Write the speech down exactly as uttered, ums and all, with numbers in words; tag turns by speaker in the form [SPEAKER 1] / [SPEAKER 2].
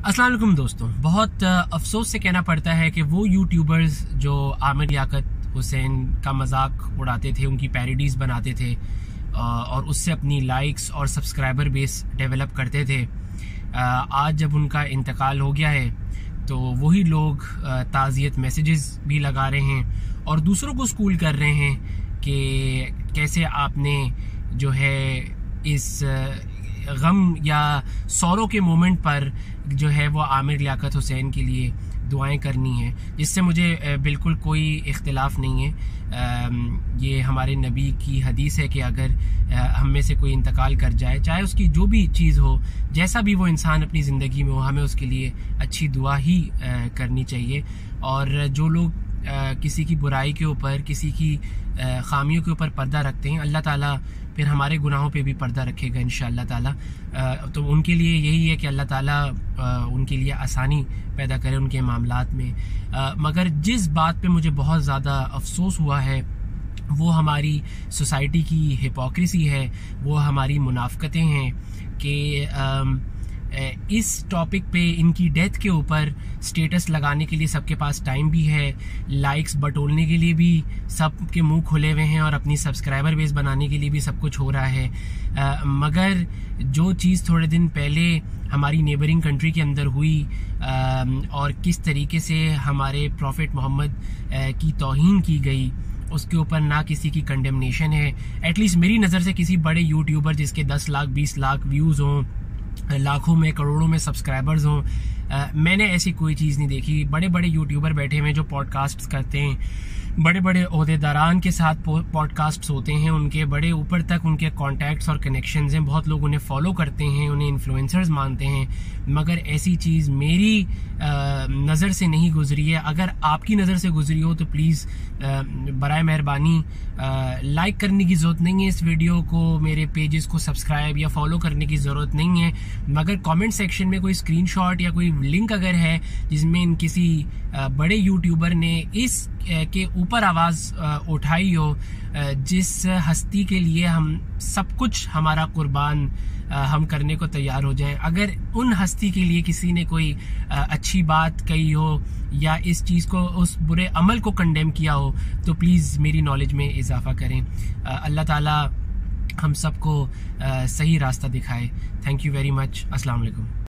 [SPEAKER 1] अस्सलाम वालेकुम दोस्तों, बहुत अफसोस से कहना पड़ता है कि वो यूट्यूबर्स जो आमिर लियाकत हुसैन का मजाक उड़ाते थे, उनकी पैरोडीज़ बनाते थे और उससे अपनी लाइक्स और सब्सक्राइबर बेस डेवलप करते थे, आज जब उनका इंतकाल हो गया है तो वही लोग ताज़ियत मैसेजेस भी लगा रहे हैं और दूसरों को स्कूल कर रहे हैं कि कैसे आपने जो है इस गम या सौरों के मोमेंट पर जो है वो आमिर लियाकत हुसैन के लिए दुआएं करनी है, जिससे मुझे बिल्कुल कोई इख्तिलाफ नहीं है। ये हमारे नबी की हदीस है कि अगर हम में से कोई इंतकाल कर जाए, चाहे उसकी जो भी चीज़ हो, जैसा भी वो इंसान अपनी ज़िंदगी में हो, हमें उसके लिए अच्छी दुआ ही करनी चाहिए। और जो लोग किसी की बुराई के ऊपर, किसी की खामियों के ऊपर पर्दा रखते हैं, अल्लाह ताला फिर हमारे गुनाहों पे भी पर्दा रखेगा इंशाअल्लाह ताला। तो उनके लिए यही है कि अल्लाह ताला उनके लिए आसानी पैदा करे उनके मामलात में। मगर जिस बात पे मुझे बहुत ज़्यादा अफसोस हुआ है वो हमारी सोसाइटी की हिपोक्रेसी है, वो हमारी मुनाफकतें हैं कि इस टॉपिक पे, इनकी डेथ के ऊपर स्टेटस लगाने के लिए सबके पास टाइम भी है, लाइक्स बटोरने के लिए भी सब के मुंह खुले हुए हैं और अपनी सब्सक्राइबर बेस बनाने के लिए भी सब कुछ हो रहा है। आ, मगर जो चीज़ थोड़े दिन पहले हमारी नेबरिंग कंट्री के अंदर हुई आ, और किस तरीके से हमारे प्रॉफिट मोहम्मद की तौहीन की गई, उसके ऊपर ना किसी की कंडेमनेशन है। एटलीस्ट मेरी नज़र से किसी बड़े यूट्यूबर जिसके दस लाख बीस लाख व्यूज़ हों, लाखों में करोड़ों में सब्सक्राइबर्स हों, मैंने ऐसी कोई चीज़ नहीं देखी। बड़े बड़े यूट्यूबर बैठे हुए जो पॉडकास्ट्स करते हैं, बड़े बड़े ओहदेदारान के साथ पॉडकास्ट्स होते हैं, उनके बड़े ऊपर तक उनके कॉन्टैक्ट्स और कनेक्शंस हैं, बहुत लोग उन्हें फॉलो करते हैं, उन्हें इन्फ्लुएंसर्स मानते हैं, मगर ऐसी चीज़ मेरी नज़र से नहीं गुजरी है। अगर आपकी नज़र से गुजरी हो तो प्लीज़ बराए मेहरबानी लाइक करने की ज़रूरत नहीं है इस वीडियो को, मेरे पेजेस को सब्सक्राइब या फॉलो करने की ज़रूरत नहीं है, मगर कमेंट सेक्शन में कोई स्क्रीनशॉट या कोई लिंक अगर है जिसमें किसी बड़े यूट्यूबर ने इस के ऊपर आवाज़ उठाई हो, जिस हस्ती के लिए हम सब कुछ हमारा कुर्बान हम करने को तैयार हो जाएं, अगर उन हस्ती के लिए किसी ने कोई अच्छी बात कही हो या इस चीज़ को, उस बुरे अमल को कंडेम किया हो, तो प्लीज़ मेरी नॉलेज में इजाफा करें। अल्लाह ताला हम सबको सही रास्ता दिखाए। Thank you very much. अस्सलाम वालेकुम।